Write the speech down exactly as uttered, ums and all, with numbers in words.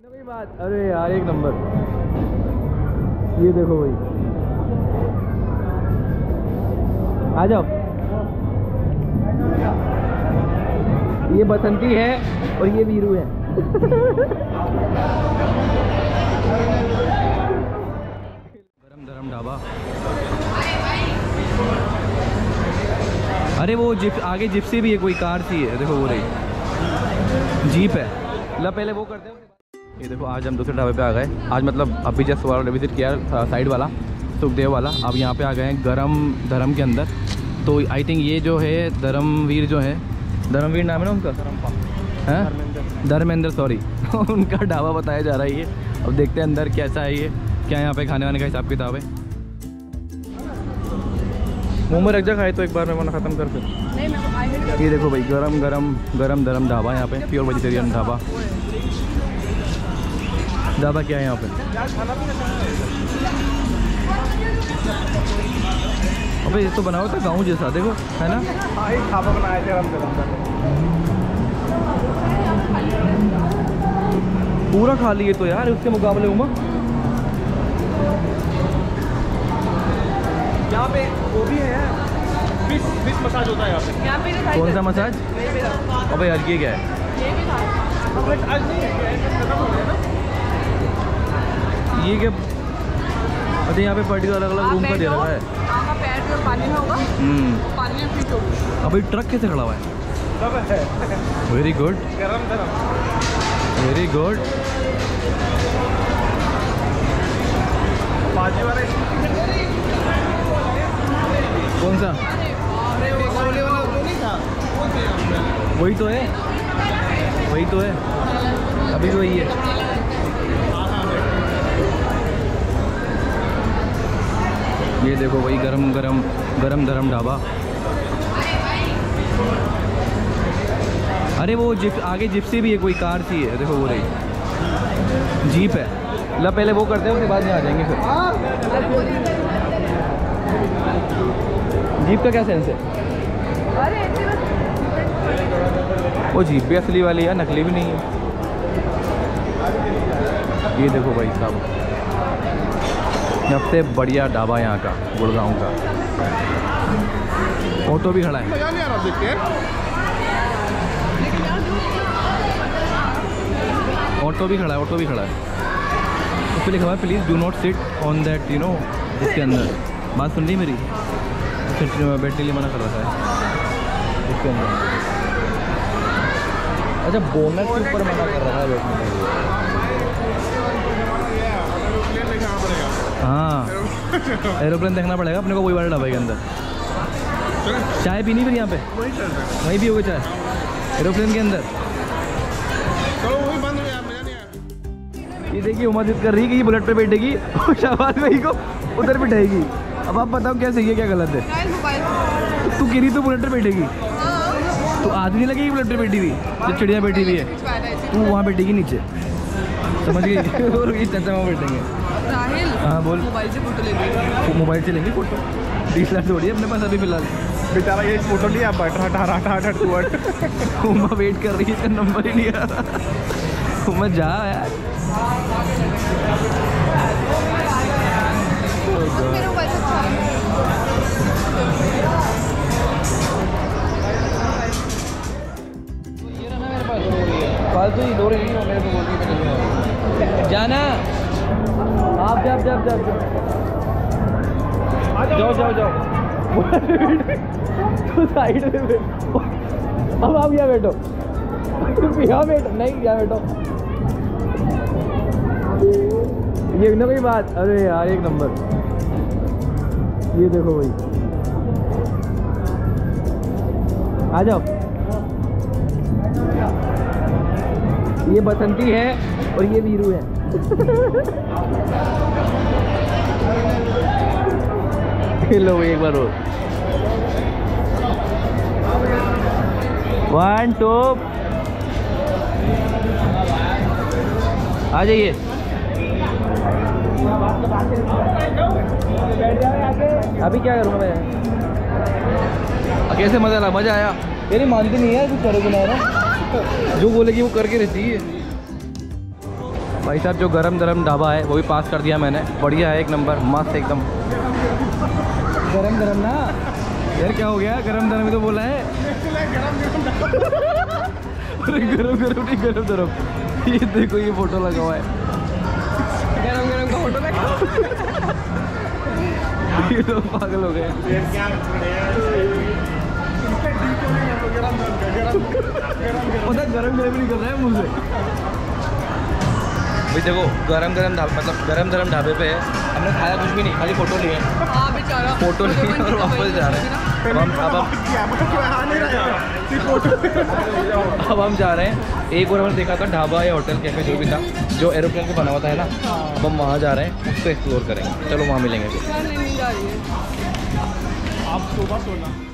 नई बात। अरे यार एक नंबर। ये देखो भाई, आ जाओ। ये बसंती है और ये वीरू है। गरम गरम ढाबा। अरे वो जिप आगे जिप्सी भी है, कोई कार सी है, देखो वो रही जीप है। ला पहले वो करते हैं। ये देखो आज हम दूसरे ढाबे पे आ गए। आज मतलब अभी जस्ट वाला विजिट किया साइड वाला सुखदेव वाला। अब यहाँ पे आ गए हैं गरम धर्म के अंदर। तो आई थिंक ये जो है धर्मवीर जो है, धर्मवीर नाम है ना उनका, हैं धर्मेंद्र, सॉरी उनका ढाबा बताया जा रहा है ये। अब देखते हैं अंदर कैसा है ये, क्या यहाँ पे खाने वाने का हिसाब किताब है। मुँह में रख जा खाए तो एक बार मैं मना ख़त्म कर फिर। ये देखो भाई गरम गरम गरम धर्म ढाबा यहाँ पे, प्योर वेजिटेरियन ढाबा। ढाबा क्या है यहाँ पे? अबे ये तो बनाओ था गाँव जैसा, देखो है ना। ढाबा बनाया थे पूरा खा लिए तो यार उसके मुकाबले उमा। यहाँ पे वो भी है, फिश फिश मसाज होता है यहाँ पे। यहाँ पे कौन सा मसाज? अबे यार ये क्या है? ये भी था आज नहीं है, खत्म हो गया ना ये क्या? अच्छा यहाँ पे पर्टिकुलर अलग अलग रूम का दे रखा है। आपका पैर जो पानी में होगा, हम्म पानी में फिट होगा। अभी ट्रक कैसे खड़ा हुआ है? सब है। वेरी गुड, गरम गरम, वेरी गुड। बाजी वाला कौन सा? वाला वो नहीं था, वही तो है, वही तो है, अभी भी वही है। ये देखो वही गरम गरम गरम धर्म ढाबा। अरे वो जिप आगे जिप्सी भी है, कोई कार सी है, देखो वो रही जीप है। ला पहले वो करते हैं उसके बाद में आ जाएंगे फिर। जीप का क्या सेंस है? वो जीप भी असली वाली है, नकली भी नहीं है। ये देखो भाई साहब, सबसे बढ़िया ढाबा यहाँ का, गुड़गांव का। ऑटो भी खड़ा है। मजा नहीं आ रहा देख के। ऑटो भी खड़ा है, ऑटो भी खड़ा है। उस पर लिखा हुआ है please do not sit on that, you know, इसके अंदर। बात सुन रही मेरी? बैठने के लिए मना कर रहा है इसके अंदर। अच्छा बोनट के ऊपर मना कर रहा है बैठने के लिए। हाँ एरोप्लेन देखना पड़ेगा अपने को, वही वाले ढाबे के अंदर। चाय पीनी फिर यहाँ पे वहीं भी होगी चाय एरोप्लेन के अंदर। ये देखिए उमा जिद कर रही है कि ये बुलेट पे बैठेगी और शाबाश भाई को उधर बिठाएगी। अब आप बताओ क्या सही है क्या गलत है? तू गिरी तो बुलेट पे बैठेगी, तो आदमी नहीं लगेगी बुलेट पे बैठी हुई जब चिड़िया बैठी हुई है, तू वहाँ बैठेगी नीचे, समझ गई? और इस चाचा वहाँ बैठेंगे। हाँ बोल। मोबाइल से फोटो लेंगे, मोबाइल से लेंगे फोटो, बीस लाख थोड़ी है अपने पास अभी फिलहाल। बेचारा ये फोटो लिया बैठ रहा हटा हटा हटा टू उमा वेट कर रही है, इसका नंबर ही नहीं आ रहा। उमा जा यार। मेरा मोबाइल अच्छा है। फालतू ही डोरे नहीं हो मेरे को बोलती जाना। आप जाओ जाओ जाओ जाओ जाओ जाओ तो साइड में बैठो। अब आप यहाँ बैठो, यहाँ बैठो, नहीं यहाँ बैठो। ये ना कोई बात। अरे यार एक नंबर। ये देखो भाई, आ जाओ। ये बसंती है और ये वीरू है। लो एक बार और, वन टू, आ जाइए। अभी क्या करूँगा मैं? कैसे मजा आया? मजा आया? यार मानती नहीं है, कुछ करोगे ना, जो बोलेगी वो करके रहती है। भाई साहब जो गरम गरम ढाबा है वो भी पास कर दिया मैंने, बढ़िया है, एक नंबर, मस्त एकदम। गरम गरम ना यार, क्या हो गया, गरम गरम ही तो बोला है। अरे गरम गरम नहीं, गरम गरम। ये देखो ये फोटो लगा हुआ है, गरम गरम का फोटो लगा। ये तो पागल हो गए। पता गरम गरम नहीं कर रहा है मुँह से। भाई देखो गरम गरम ढाबा, मतलब गरम गरम ढाबे पे हमने खाया कुछ भी नहीं, खाली फोटो लिए, हाँ बेचारा, फोटो लिए और वापस जा रहे हैं। अब हम अब हम अब हम जा रहे हैं, एक और हमने देखा था ढाबा या होटल कैफे जो भी था, जो एरोप्लेन पे बना हुआ था है ना, अब हम वहाँ जा रहे हैं, उसको एक्सप्लोर करेंगे। चलो वहाँ मिलेंगे। नहीं जा रही है। आप सुबह सोना